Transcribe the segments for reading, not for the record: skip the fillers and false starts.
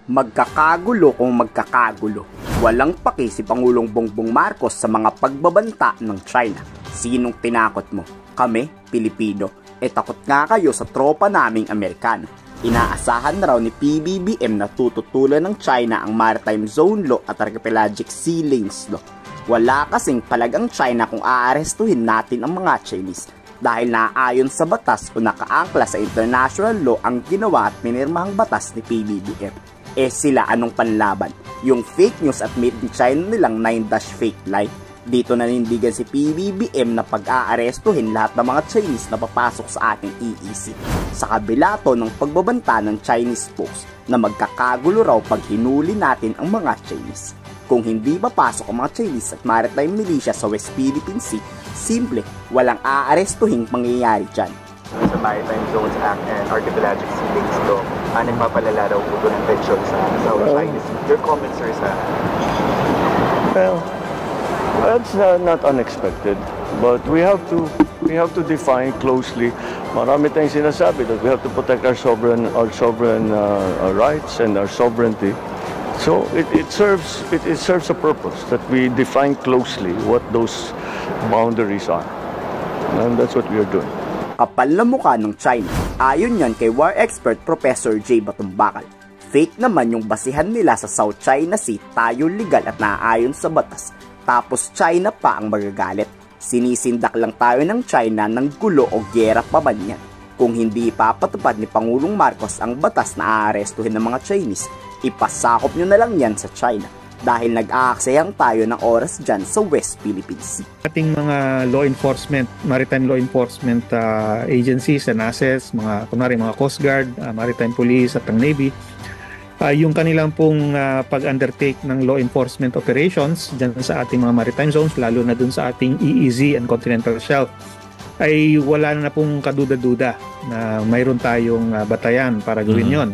Magkakagulo kung magkakagulo. Walang paki si Pangulong Bongbong Marcos sa mga pagbabanta ng China. Sinong tinakot mo? Kami, Pilipino. Takot nga kayo sa tropa naming Amerikano. Inaasahan na raw ni PBBM na tututulan ng China ang Maritime Zone Law at Archipelagic Sea Lanes Law. Wala kasing palag ang China kung aarestuhin natin ang mga Chinese dahil naaayon sa batas o nakaangkla sa international law ang ginawa at minirmahang batas ni PBBM. Sila anong panlaban? Yung fake news at made in China nilang 9-fake lie. Dito nanindigan si PBBM na pag-aarestuhin lahat ng mga Chinese na papasok sa ating EEZ. Sa kabila to ng pagbabanta ng Chinese folks na magkakagulo raw pag hinuli natin ang mga Chinese. Kung hindi papasok ang mga Chinese at maritime militia sa West Philippine Sea, simple, walang aarestuhin mangyayari dyan. Sa Maritime Zones Act and Archipelagic Sea Lanes Law, nagpapalala raw po ng tension sa South China Sea. Your comments, sir, sa... Well, that's not unexpected, but we have to define closely. Marami tayong sinasabi that we have to protect our sovereign rights and our sovereignty. So it serves a purpose that we define closely what those boundaries are, and that's what we are doing. Kapal na mukha ng China. Ayon yan kay war expert Professor J. Batumbakal. Fake naman yung basihan nila sa South China Sea, tayo legal at naaayon sa batas. Tapos China pa ang magagalit. Sinisindak lang tayo ng China ng gulo o gera pa man yan. Kung hindi ipapatupad ni Pangulong Marcos ang batas na aarestuhin ng mga Chinese, ipasakop nyo na lang yan sa China. Dahil nag-aaksayang tayo ng oras dyan sa West Philippine Sea. Ating mga law enforcement, maritime law enforcement agencies and assets, mga Coast Guard, Maritime Police at ang Navy, yung kanilang pong pag-undertake ng law enforcement operations dyan sa ating mga maritime zones, lalo na dun sa ating EEZ and Continental Shelf, ay wala na pong kaduda-duda na mayroon tayong batayan para gawin yon.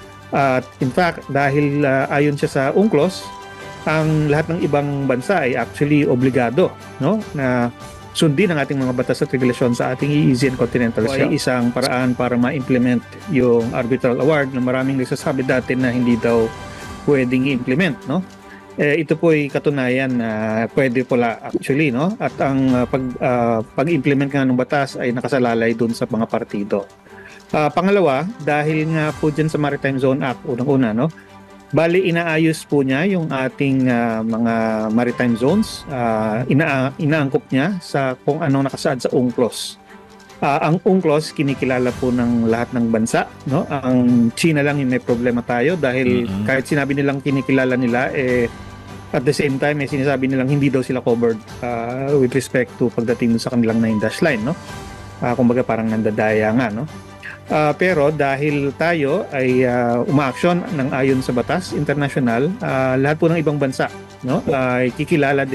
At in fact, dahil ayon siya sa UNCLOS, ang lahat ng ibang bansa ay actually obligado, no, na sundin ang ating mga batas at regulasyon sa ating EEZ and Continental Shelf. Ay isang paraan para ma-implement yung arbitral award na maraming nagsasabi dati na hindi daw pwedeng i-implement, no? Ito po ay katunayan na pwede pala actually, no? At ang pag-implement nga ng batas ay nakasalalay dun sa mga partido. Pangalawa, dahil nga po dyan sa Maritime Zone Act, unang-una, no? Bali, inaayos po niya yung ating mga maritime zones. Inaangkop niya sa kung anong nakasaad sa UNCLOS. Ang UNCLOS, kinikilala po ng lahat ng bansa, no? Ang China lang yung may problema tayo dahil kahit sinabi nilang kinikilala nila, at the same time, sinasabi nilang hindi daw sila covered with respect to pagdating sa kanilang 9-dash line, no? Kumbaga parang nandadaya nga, no? Pero dahil tayo ay umaaksyon ng ayon sa batas international, lahat po ng ibang bansa, no, ay kikilala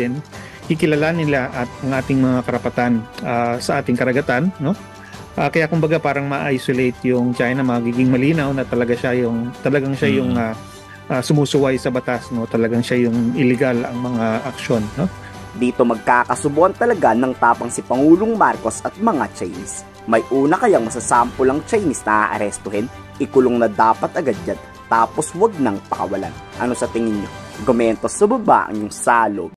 nila at ang ating mga karapatan sa ating karagatan, no. Kaya kumbaga parang ma-isolate yung China, magiging malinaw na talagang siya yung sumusuway sa batas, no, talagang siya yung illegal ang mga aksyon, no. Dito magkakasubuan talaga ng tapang si Pangulong Marcos at mga Chinese. May una kayang masasampulang Chinese na aarestuhin? Ikulong na dapat agad yan, tapos wag nang pakawalan. Ano sa tingin nyo? Komento sa baba ang inyong salog.